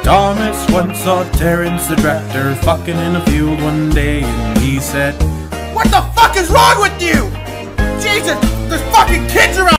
Thomas once saw Terence the Tractor fucking in a field one day, and he said, "What the fuck is wrong with you? Jesus, there's fucking kids around!"